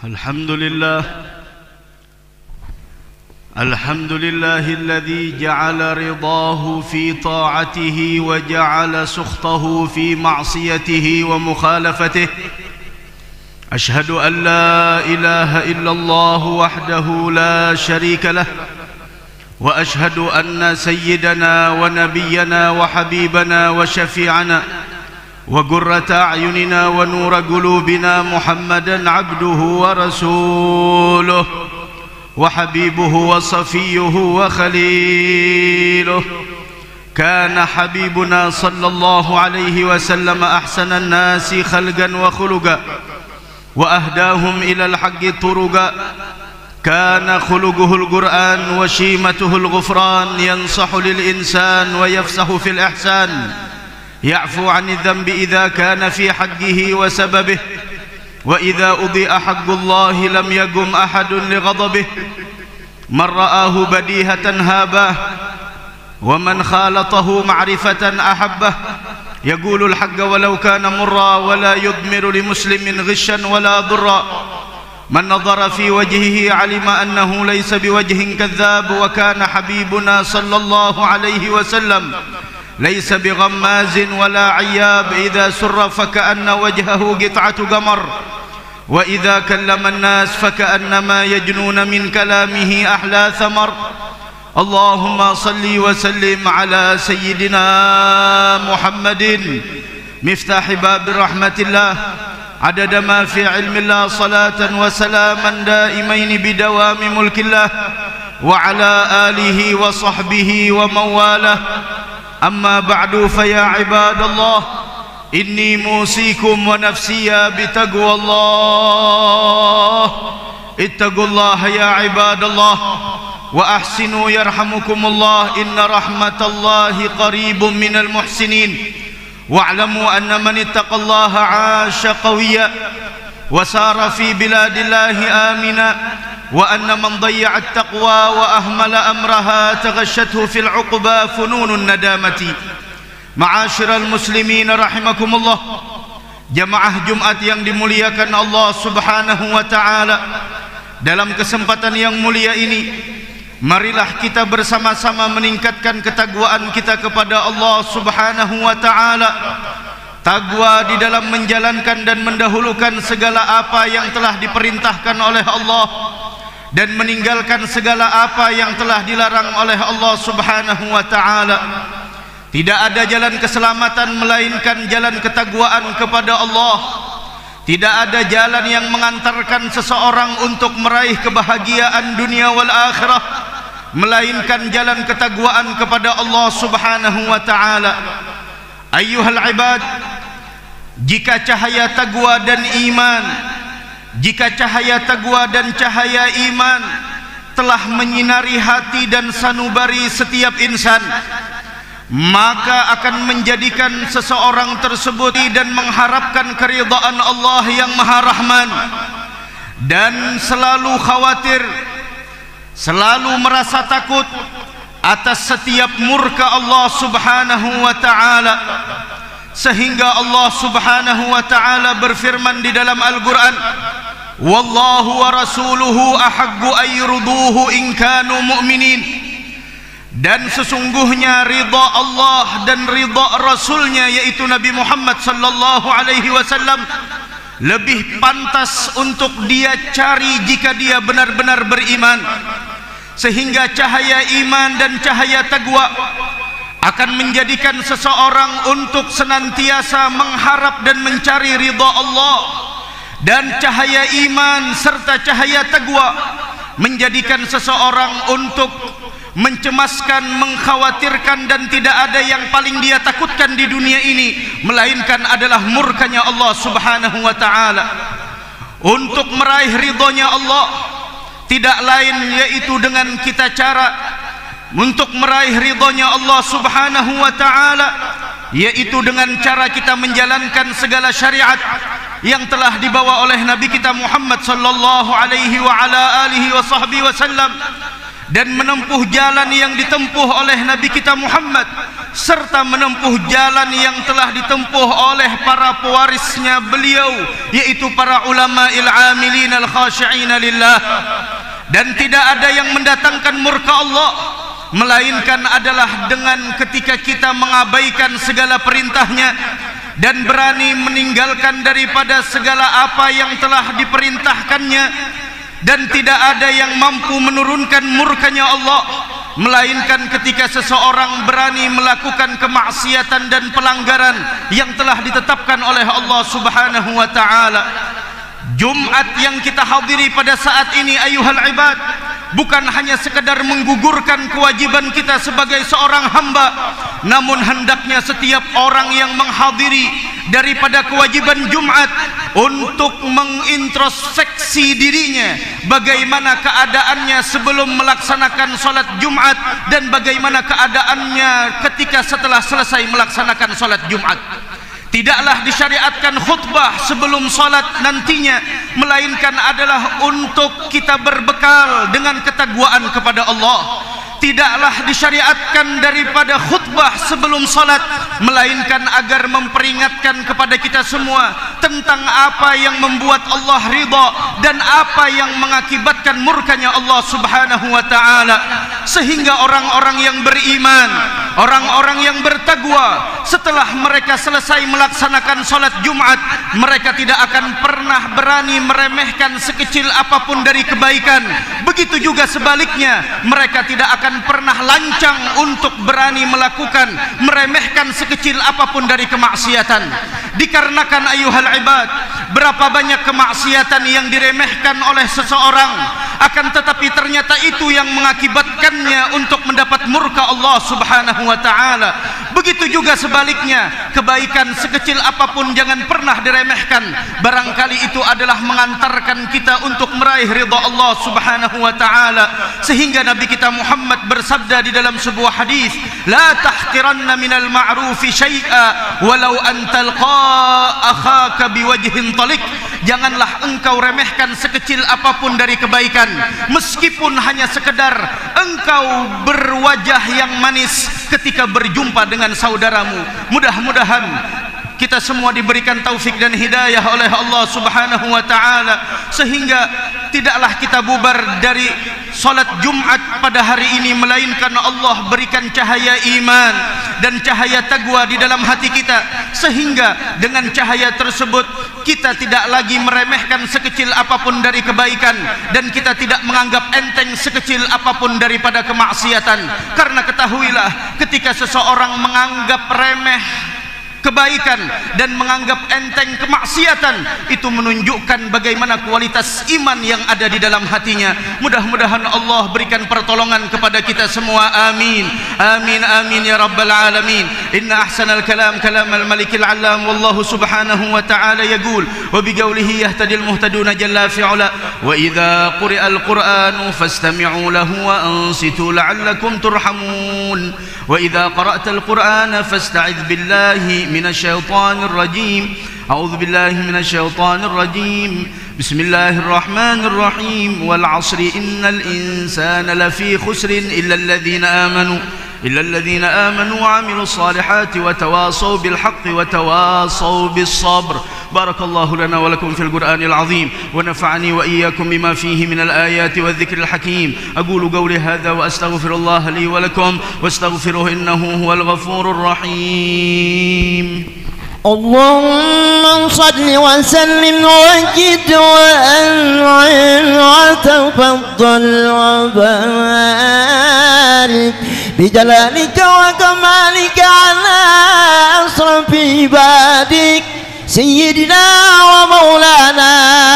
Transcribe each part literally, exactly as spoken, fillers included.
الحمد لله الحمد لله الذي جعل رضاه في طاعته وجعل سخطه في معصيته ومخالفته. أشهد أن لا إله إلا الله وحده لا شريك له، وأشهد أن سيدنا ونبينا وحبيبنا وشفيعنا وقرة أعيننا ونور قلوبنا محمدا عبده ورسوله وحبيبه وصفيه وخليله. كان حبيبنا صلى الله عليه وسلم أحسن الناس خلقا وخلقا وأهداهم إلى الحق طرقا. كان خلقه القرآن وشيمته الغفران، ينصح للإنسان ويفسح في الإحسان، يعفو عن الذنب إذا كان في حقه وسببه، وإذا أضيء حق الله لم يقم أحد لغضبه. من رآه بديهة هاباه، ومن خالطه معرفة أحبه. يقول الحق ولو كان مرا، ولا يضمر لمسلم غشا ولا ضرا. من نظر في وجهه علم أنه ليس بوجه كذاب. وكان حبيبنا صلى الله عليه وسلم ليس بغماز ولا عياب، إذا سر فكأن وجهه قطعة قمر، وإذا كلم الناس فكأنما يجنون من كلامه أحلى ثمر. اللهم صل وسلم على سيدنا محمد مفتاح باب رحمة الله، عدد ما في علم الله، صلاة وسلاما دائمين بدوام ملك الله، وعلى آله وصحبه ومن والاه. أما بعد، فيا عباد الله، إني موصيكم ونفسي بتقوى الله. اتقوا الله يا عباد الله، وأحسنوا يرحمكم الله، إن رحمة الله قريب من المحسنين. واعلموا أن من اتقى الله عاش قويا وسار في بلاد الله آمنا، وأن من ضيع التقوى وأهمل أمرها تغشته في العقبى فنون الندامة. معاشر المسلمين رحمكم الله، jamaah Jumat yang dimuliakan Allah Subhanahu wa taala, dalam kesempatan yang mulia ini marilah kita bersama-sama meningkatkan ketakwaan kita kepada Allah Subhanahu wa taala. Takwa di dalam menjalankan dan mendahulukan segala apa yang telah diperintahkan oleh Allah, dan meninggalkan segala apa yang telah dilarang oleh Allah Subhanahu wa taala. Tidak ada jalan keselamatan melainkan jalan ketakwaan kepada Allah. Tidak ada jalan yang mengantarkan seseorang untuk meraih kebahagiaan dunia wal akhirah melainkan jalan ketakwaan kepada Allah Subhanahu wa taala. Ayyuhal ibad, jika cahaya takwa dan iman, jika cahaya takwa dan cahaya iman telah menyinari hati dan sanubari setiap insan, maka akan menjadikan seseorang tersebut dan mengharapkan keridhaan Allah yang Maha Rahman, dan selalu khawatir, selalu merasa takut atas setiap murka Allah Subhanahu wa taala. Sehingga Allah Subhanahu wa taala berfirman di dalam Al-Qur'an, wallahu wa rasuluhu ahaqqu ayyurduhu in kanu mu'minin. Dan sesungguhnya ridha Allah dan ridha Rasulnya, yaitu Nabi Muhammad sallallahu alaihi wasallam, lebih pantas untuk dia cari jika dia benar-benar beriman. Sehingga cahaya iman dan cahaya takwa akan menjadikan seseorang untuk senantiasa mengharap dan mencari ridha Allah. Dan cahaya iman serta cahaya takwa menjadikan seseorang untuk mencemaskan, mengkhawatirkan, dan tidak ada yang paling dia takutkan di dunia ini melainkan adalah murkanya Allah Subhanahu wa taala. Untuk meraih ridhonya Allah tidak lain yaitu dengan kita cara untuk meraih ridhonya Allah Subhanahu wa taala, yaitu dengan cara kita menjalankan segala syariat yang telah dibawa oleh Nabi kita Muhammad sallallahu alaihi wa ala alihi wa sahbihi wasallam, dan menempuh jalan yang ditempuh oleh Nabi kita Muhammad serta menempuh jalan yang telah ditempuh oleh para pewarisnya beliau, yaitu para ulama il-amilin al-khashi'in lillah. Dan tidak ada yang mendatangkan murka Allah melainkan adalah dengan ketika kita mengabaikan segala perintahnya dan berani meninggalkan daripada segala apa yang telah diperintahkannya. Dan tidak ada yang mampu menurunkan murkanya Allah melainkan ketika seseorang berani melakukan kemaksiatan dan pelanggaran yang telah ditetapkan oleh Allah Subhanahu wa ta'ala. Jumat yang kita hadiri pada saat ini ayuhal ibad, bukan hanya sekedar menggugurkan kewajiban kita sebagai seorang hamba, namun hendaknya setiap orang yang menghadiri daripada kewajiban Jumat untuk mengintrospeksi dirinya, bagaimana keadaannya sebelum melaksanakan salat Jumat dan bagaimana keadaannya ketika setelah selesai melaksanakan salat Jumat. Tidaklah disyariatkan khutbah sebelum salat nantinya, melainkan adalah untuk kita berbekal dengan ketakwaan kepada Allah. Tidaklah disyariatkan daripada khutbah sebelum salat, melainkan agar memperingatkan kepada kita semua tentang apa yang membuat Allah ridha dan apa yang mengakibatkan murkanya Allah Subhanahu wa ta'ala. Sehingga orang-orang yang beriman, orang-orang yang bertakwa, setelah mereka selesai melaksanakan salat Jumat, mereka tidak akan pernah berani meremehkan sekecil apapun dari kebaikan. Begitu juga sebaliknya, mereka tidak akan pernah lancang untuk berani melakukan, meremehkan sekecil apapun dari kemaksiatan. Dikarenakan ayuhal ibad, berapa banyak kemaksiatan yang diremehkan oleh seseorang, akan tetapi ternyata itu yang mengakibatkannya untuk mendapat murka Allah Subhanahu wa ta'ala. Begitu juga sebaliknya, kebaikan sekecil apapun jangan pernah diremehkan. Barangkali itu adalah mengantarkan kita untuk meraih ridha Allah Subhanahu wa ta'ala. Sehingga Nabi kita Muhammad bersabda di dalam sebuah hadis, la tahqiranna minal ma'rufi syai'a walau an talqa akhaka biwajhin talik. Janganlah engkau remehkan sekecil apapun dari kebaikan, meskipun hanya sekedar engkau berwajah yang manis ketika berjumpa dengan saudaramu. Mudah-mudahan kita semua diberikan taufik dan hidayah oleh Allah Subhanahu wa ta'ala, sehingga tidaklah kita bubar dari salat Jumat pada hari ini, melainkan Allah berikan cahaya iman dan cahaya taqwa di dalam hati kita, sehingga dengan cahaya tersebut kita tidak lagi meremehkan sekecil apapun dari kebaikan, dan kita tidak menganggap enteng sekecil apapun daripada kemaksiatan. Karena ketahuilah, ketika seseorang menganggap remeh kebaikan dan menganggap enteng kemaksiatan, itu menunjukkan bagaimana kualitas iman yang ada di dalam hatinya. Mudah-mudahan Allah berikan pertolongan kepada kita semua. Amin, amin, amin ya rabbal alamin. Inna ahsanal kalam kalam al-malikil alam, wallahu subhanahu wa ta'ala yaqul wa biqaulihi yahtadil muhtaduna jalla fi'ala, wa idza quri'al qur'anu fastami'u lahu wa ansitu la'allakum turhamun. Wa idza qara'tal qur'ana fasta'idz billahi من الشيطان الرجيم أعوذ بالله من الشيطان الرجيم بسم الله الرحمن الرحيم والعصر إن الإنسان لفي خسر إلا الذين آمنوا إلا الذين آمنوا وعملوا الصالحات وتواصوا بالحق وتواصوا بالصبر. بارك الله لنا ولكم في القرآن العظيم ونفعني وإياكم بما فيه من الآيات والذكر الحكيم. أقول قولي هذا وأستغفر الله لي ولكم واستغفروه إنه هو الغفور الرحيم. اللهم صل وسلم وجد وأنعم وتفضل وبارك بجلالك وكمالك على أشرف عبادك سيدنا ومولانا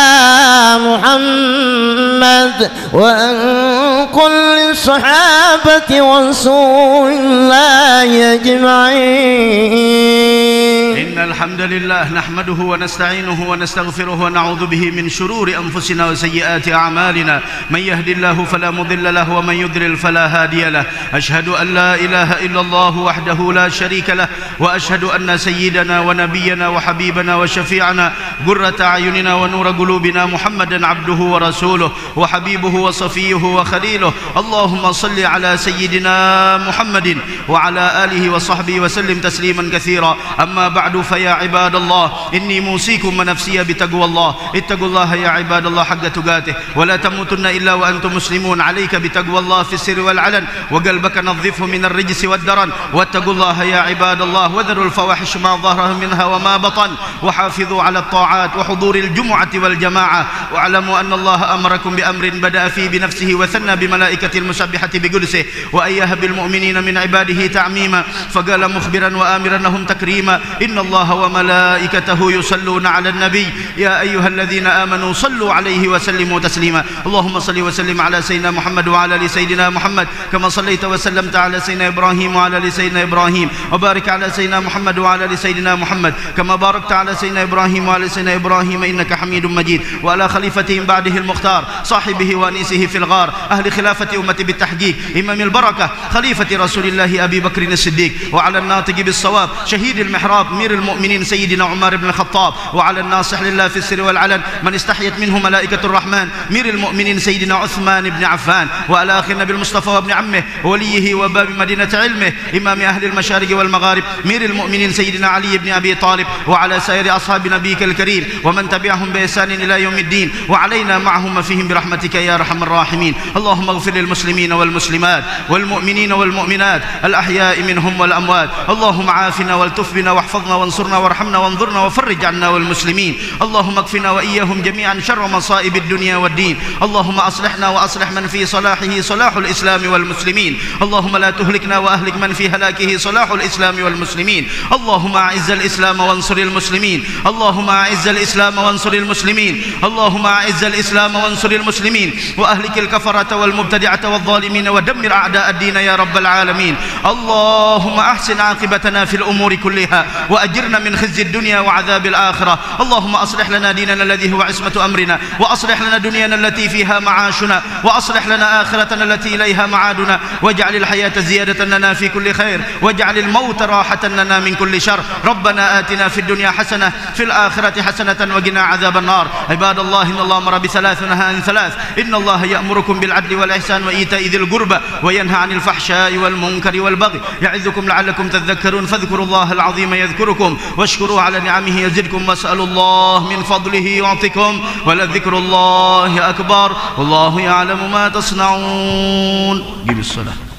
محمد وأن كل الصحابة ورسول الله أجمعين. إن الحمد لله نحمده ونستعينه ونستغفره ونعوذ به من شرور أنفسنا وسيئات أعمالنا من يهد الله فلا مضل له ومن يضلل فلا هادي له أشهد أن لا إله إلا الله وحده لا شريك له وأشهد أن سيدنا ونبينا وحبيبنا وشفيعنا قرة أعيننا ونور قلوبنا محمدا عبده ورسوله وحبيبه وصفيه وخليله اللهم صل على سيدنا محمد وعلى آله وصحبه وسلم تسليما كثيرا أما بعد فيا عباد الله إني موصيكم ونفسي بتقوى الله اتقوا الله يا عباد الله حق تقاته ولا تموتن إلا وأنتم مسلمون عليك بتقوى الله في السر والعلن وقلبك نظفه من الرجس والدرن واتقوا الله يا عباد الله وذروا الفواحش ما ظهر منها وما بطن وحافظوا على الطاعات وحضور الجمعة والجماعة واعلموا أن الله أمركم بأمر بدأ فيه بنفسه وثنى بملائكة المسبحة بقدسه وأيها بالمؤمنين من عباده تعميما فقال مخبرا وآمرا لهم تكريما إن الله وملائكته يصلون على النبي يا أيها الذين آمنوا صلوا عليه وسلموا تسليما اللهم صل وسلم على سيدنا محمد وعلى آل سيدنا محمد كما صليت وسلمت على سيدنا إبراهيم وعلى آل سيدنا إبراهيم وبارك على سيدنا محمد وعلى آل سيدنا محمد كما باركت على سيدنا إبراهيم وعلى سيدنا إبراهيم إنك حميد مجيد وعلى خليفتهم بعده المختار صاحبه وأنيسه في الغار أهل خلافة أمتي بالتحقيق إمام البركة خليفة رسول الله أبي بكر الصديق وعلى الناطق بالصواب شهيد المحراب أمير المؤمنين سيدنا عمر بن الخطاب وعلى الناصح لله في السر والعلن من استحيت منه ملائكة الرحمن أمير المؤمنين سيدنا عثمان بن عفان وعلى أخي النبي المصطفى وابن عمه وليه وباب مدينة علمه إمام أهل المشارق والمغارب أمير المؤمنين سيدنا علي بن أبي طالب وعلى سائر أصحاب نبيك الكريم ومن تبعهم بإحسان إلى يوم الدين وعلينا معهم وفيهم برحمتك يا أرحم الراحمين اللهم اغفر للمسلمين والمسلمات والمؤمنين والمؤمنات الأحياء منهم والأموات اللهم عافنا والتف بنا واحفظنا وانصرنا وارحمنا وانظرنا وفرج عنا والمسلمين اللهم اكفنا وإياهم جميعا شر مصائب الدنيا والدين اللهم أصلحنا وأصلح من في صلاحه صلاح الإسلام والمسلمين اللهم لا تهلكنا وأهلك من في هلاكه صلاح الإسلام والمسلمين اللهم أعز الإسلام وانصر المسلمين اللهم أعز الإسلام وانصر المسلمين اللهم أعز الإسلام وانصر المسلمين وأهلك الكفرة والمبتدعة والظالمين ودمر أعداء الدين يا رب العالمين اللهم أحسن عاقبتنا في الأمور كلها وأجرنا من خزي الدنيا وعذاب الآخرة اللهم أصلح لنا ديننا الذي هو عصمة أمرنا وأصلح لنا دنيانا التي فيها معاشنا وأصلح لنا آخرتنا التي إليها معادنا واجعل الحياة زيادة لنا في كل خير واجعل الموت راحة لنا من كل شر ربنا آتنا في الدنيا حسنة في الآخرة حسنة وقنا عذاب النار عباد الله إن الله أمر بثلاث ونهى عن ثلاث إن الله يأمركم بالعدل والإحسان وإيتاء ذي القربى وينهى عن الفحشاء والمنكر والبغي يعظكم لعلكم تذكرون فاذكروا الله العظيم يذكركم واشكروا على نعمه يزدكم واسألوا الله من فضله يعطكم ولذكر الله أكبر والله يعلم ما تصنعون. قم الصلاة.